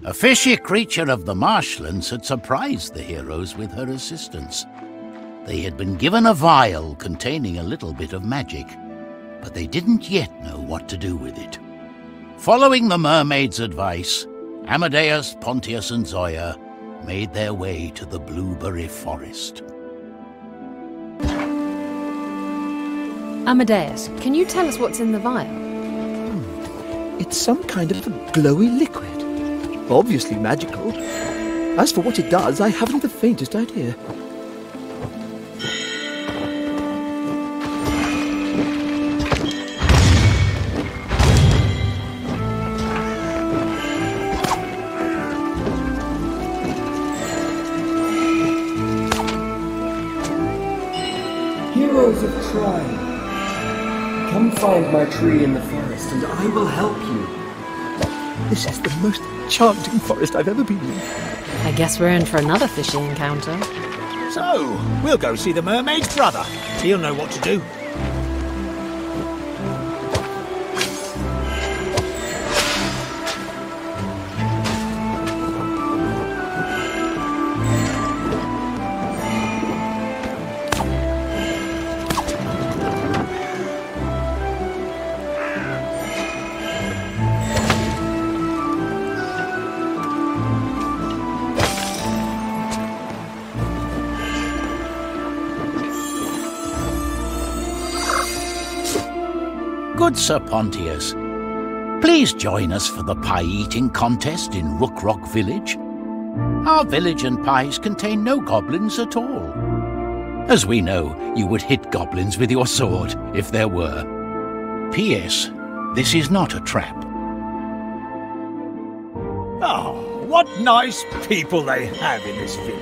A fishy creature of the marshlands had surprised the heroes with her assistance. They had been given a vial containing a little bit of magic, but they didn't yet know what to do with it. Following the mermaid's advice, Amadeus, Pontius, and Zoya made their way to the Blueberry Forest. Amadeus, can you tell us what's in the vial? It's some kind of a glowy liquid. Obviously magical. As for what it does, I haven't the faintest idea. Heroes of Trine, come find my tree in the forest and I will help you. This is the most enchanting forest I've ever been in. I guess we're in for another fishy encounter. So, we'll go see the mermaid's brother. He'll know what to do. Good Sir Pontius, please join us for the pie-eating contest in Rook Rock Village. Our village and pies contain no goblins at all. As we know, you would hit goblins with your sword if there were. P.S. This is not a trap. Oh, what nice people they have in this village.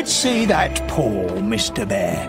Let's see that paw, Mr. Bear.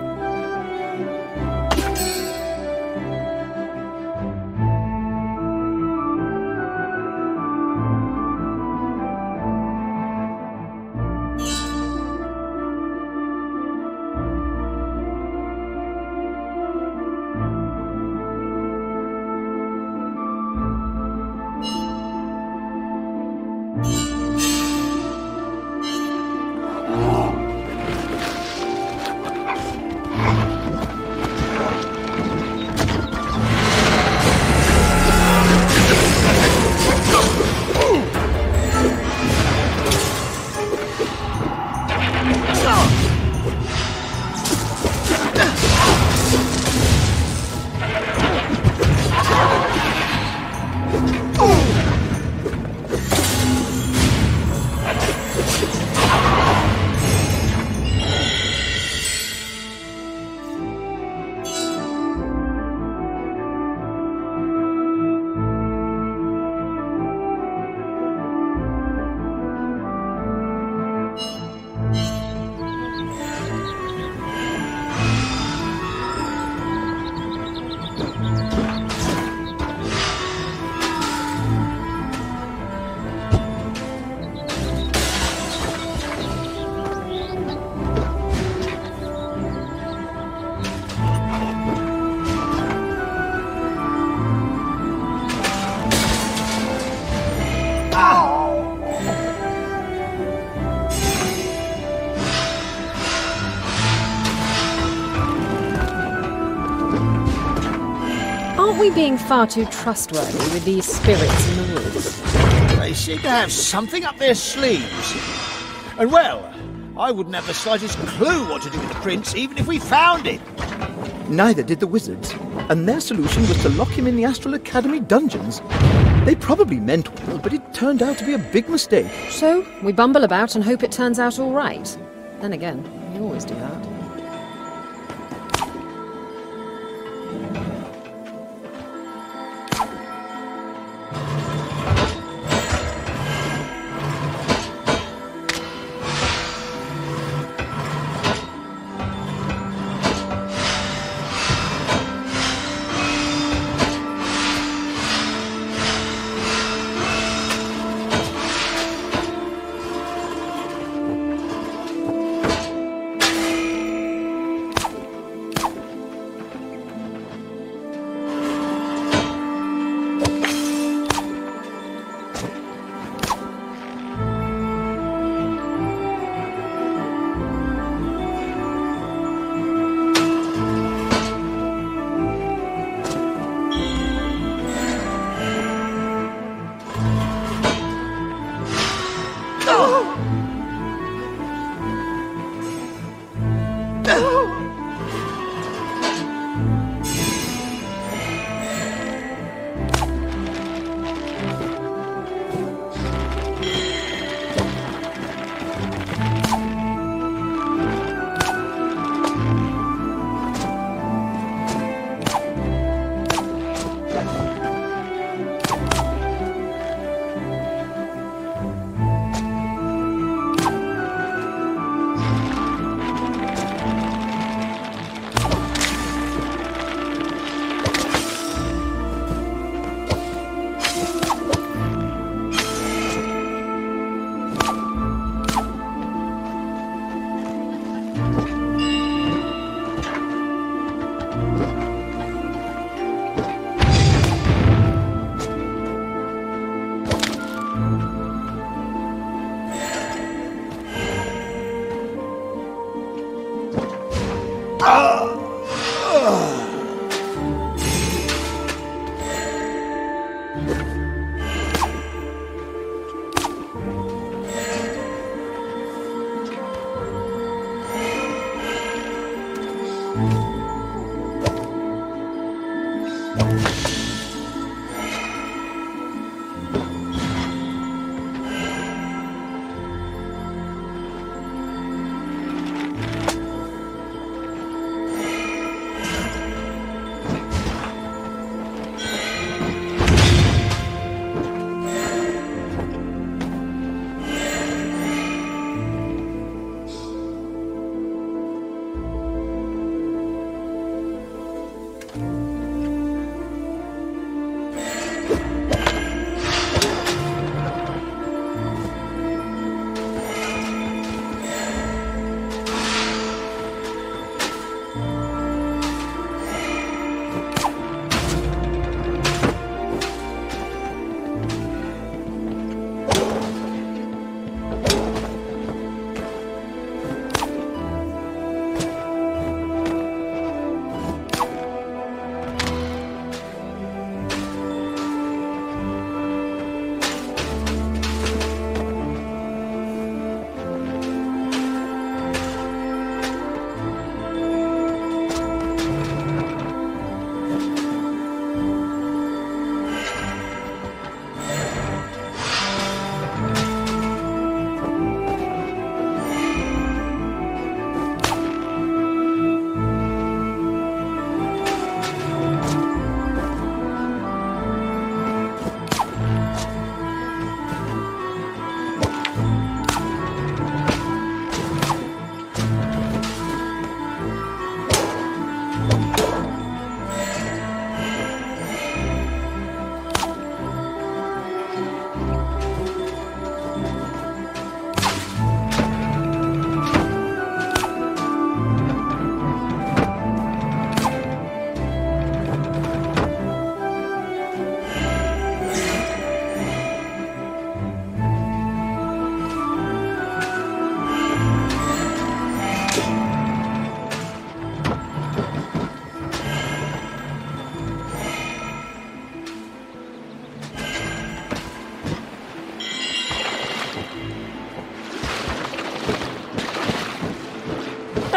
Aren't we being far too trustworthy with these spirits in the woods? They seem to have something up their sleeves. And well, I wouldn't have the slightest clue what to do with the prince, even if we found him. Neither did the wizards, and their solution was to lock him in the Astral Academy dungeons. They probably meant well, but it turned out to be a big mistake. So, we bumble about and hope it turns out all right. Then again, we always do that.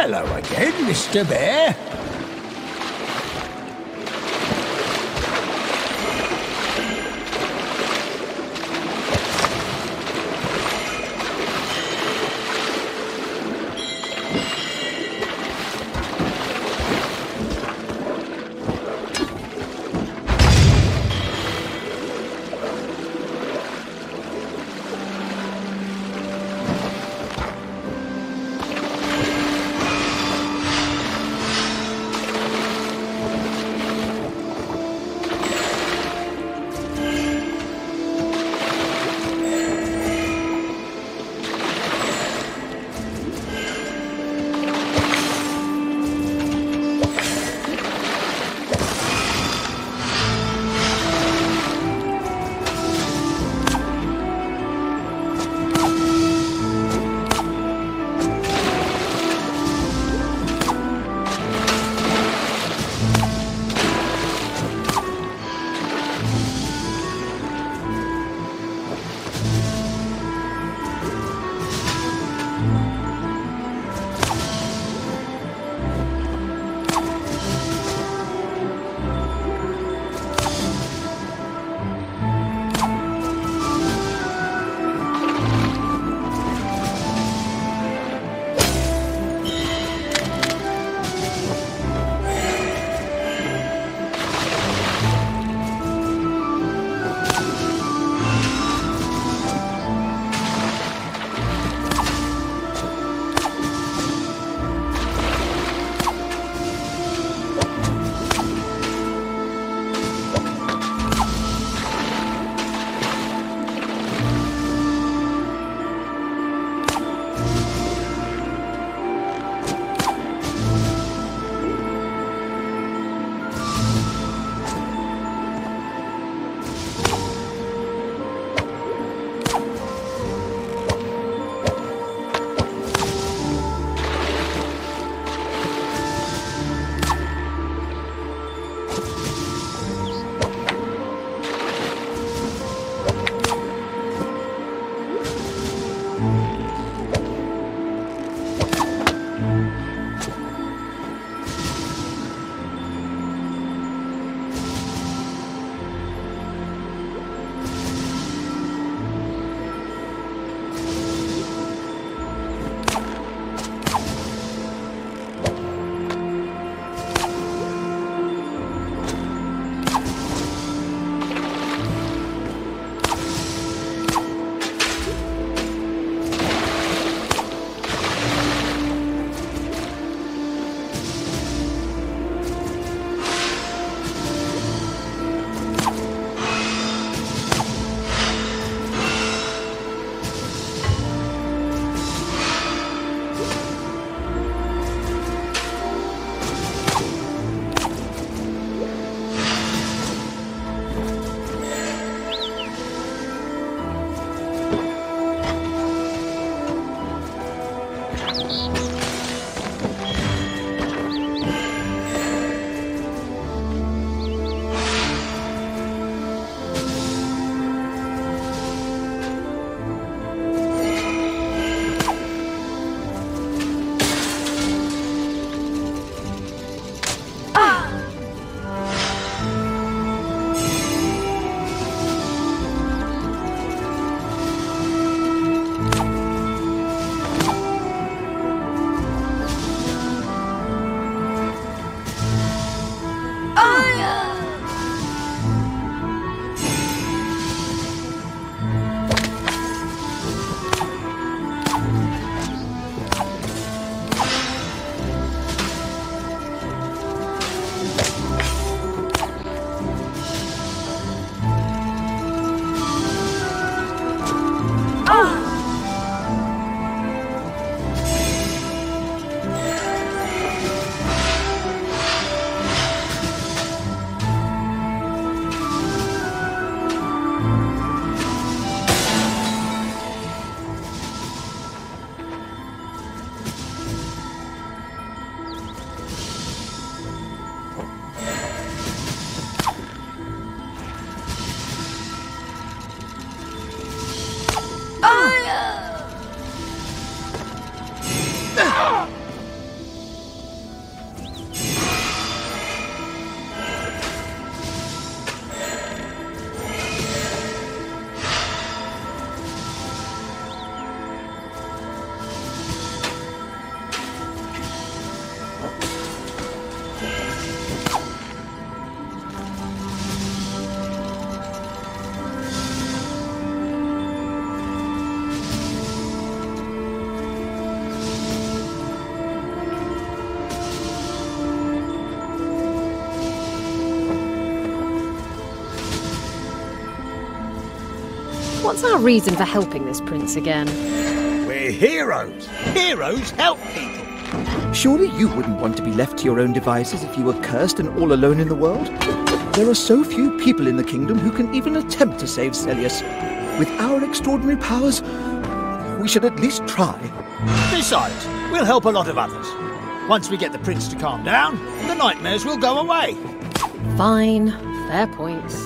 Hello again, Mr. Bear. What's our reason for helping this prince again? We're heroes. Heroes help people. Surely you wouldn't want to be left to your own devices if you were cursed and all alone in the world? There are so few people in the kingdom who can even attempt to save Celius. With our extraordinary powers, we should at least try. Besides, we'll help a lot of others. Once we get the prince to calm down, the nightmares will go away. Fine. Fair points.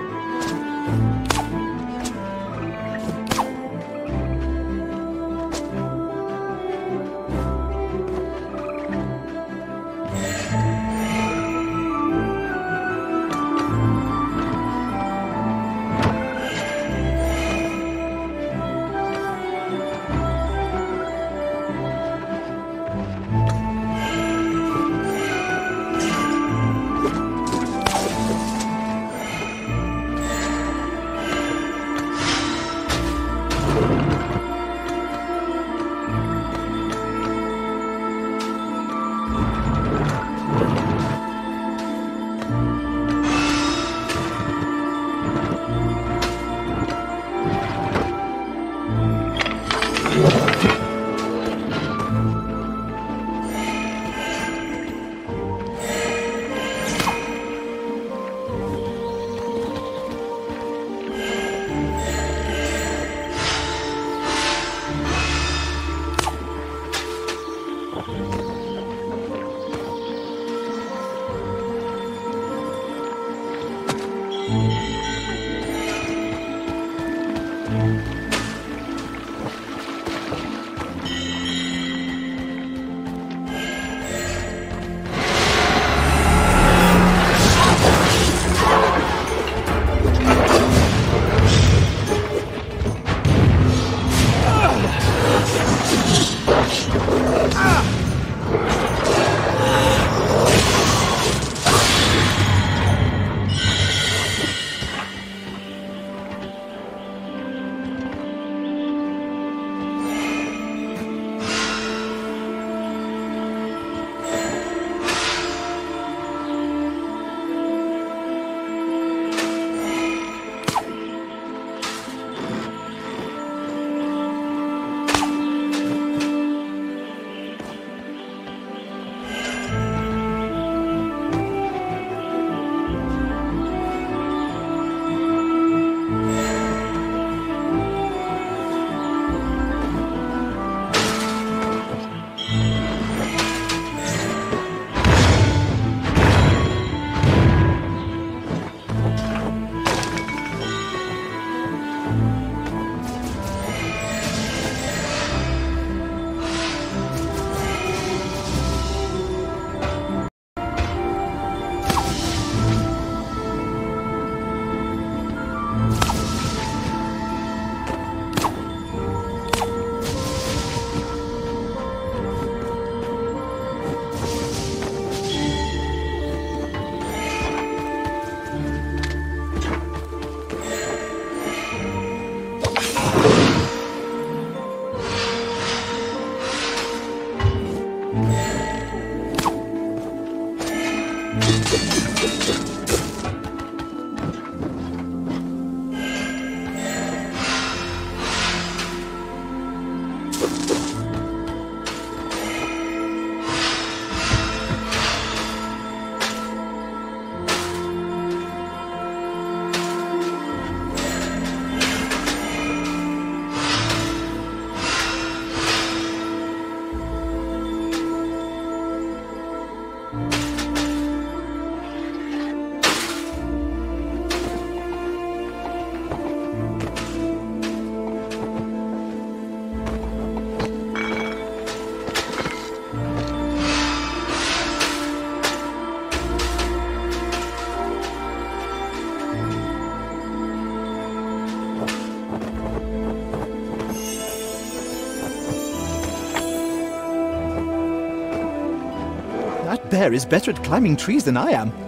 That bear is better at climbing trees than I am.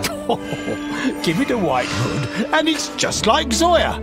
Give it a white hood, and it's just like Zoya.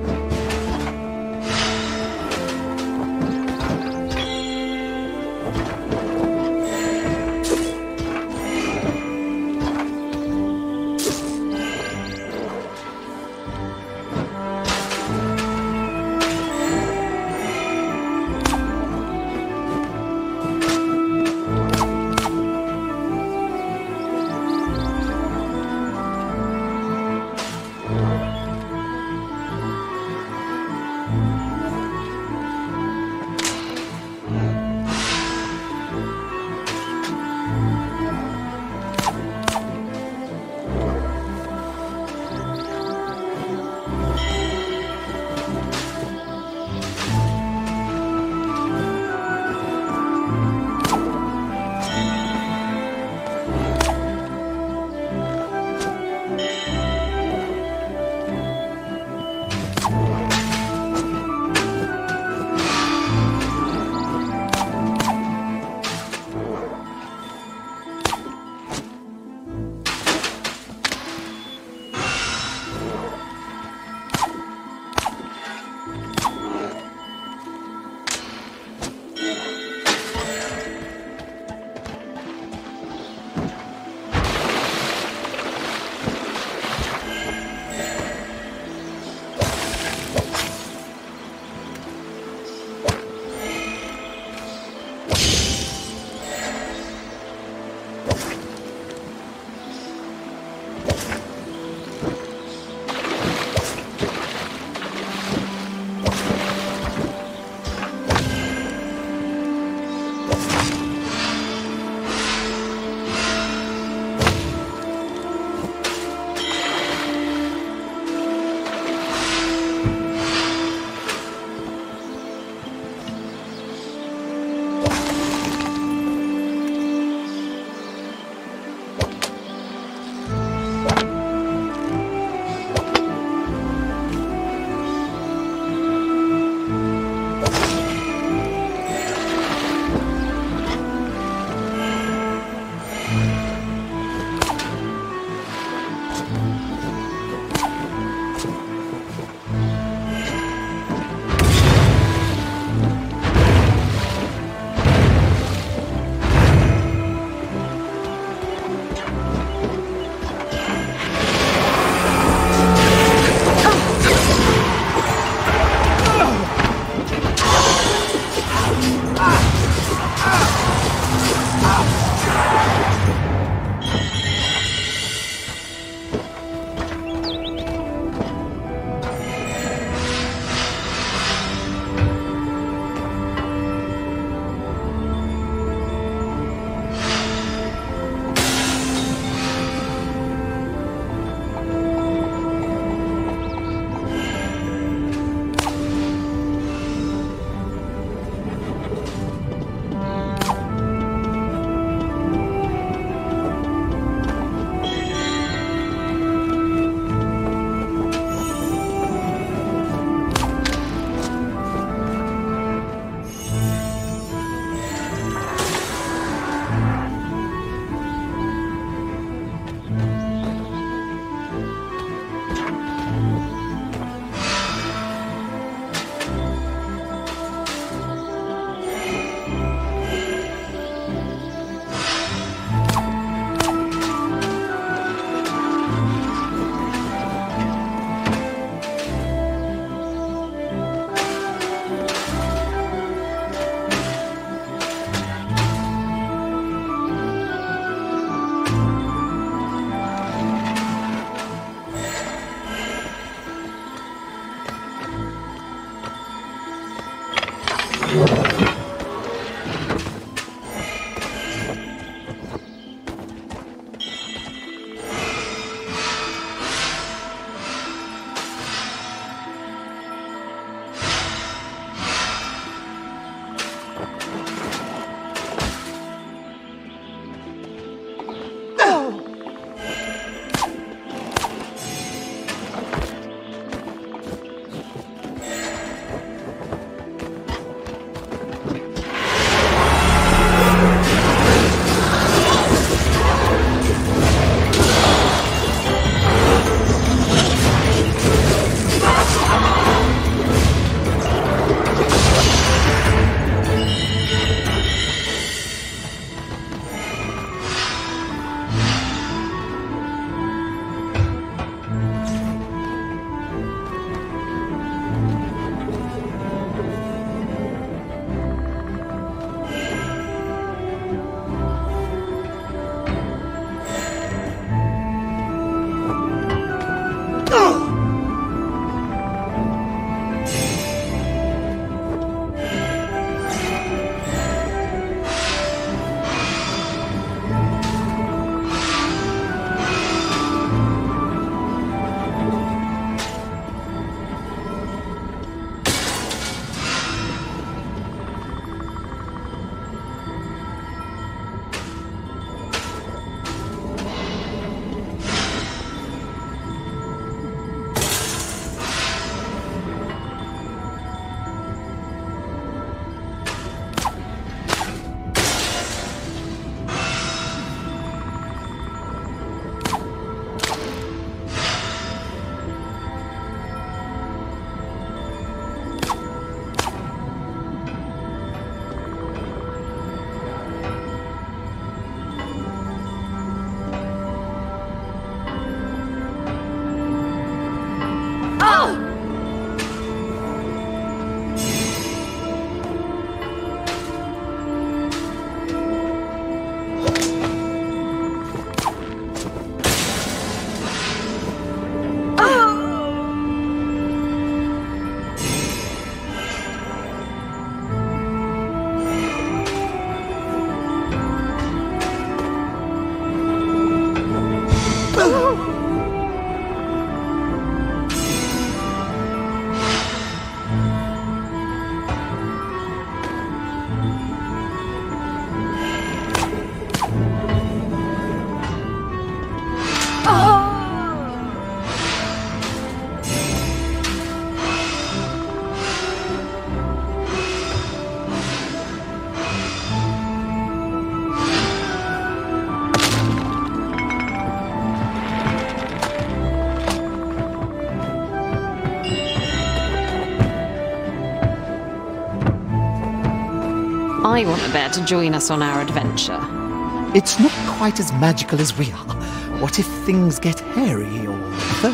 I want the bear to join us on our adventure. It's not quite as magical as we are. What if things get hairy or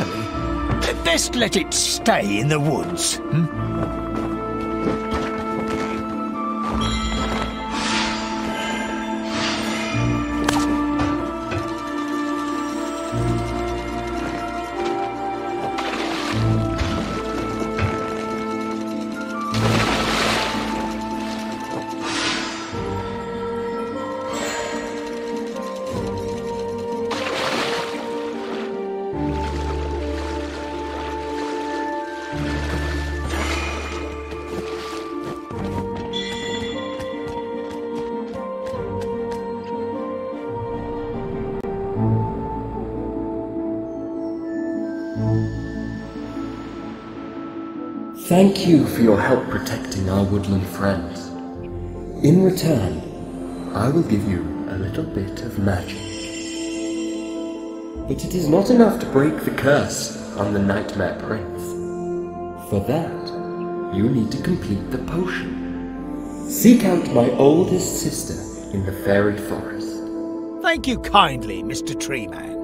furry? Best let it stay in the woods. Thank you for your help protecting our woodland friends. In return, I will give you a little bit of magic. But it is not enough to break the curse on the Nightmare Prince. For that, you need to complete the potion. Seek out my oldest sister in the fairy forest. Thank you kindly, Mr. Treeman.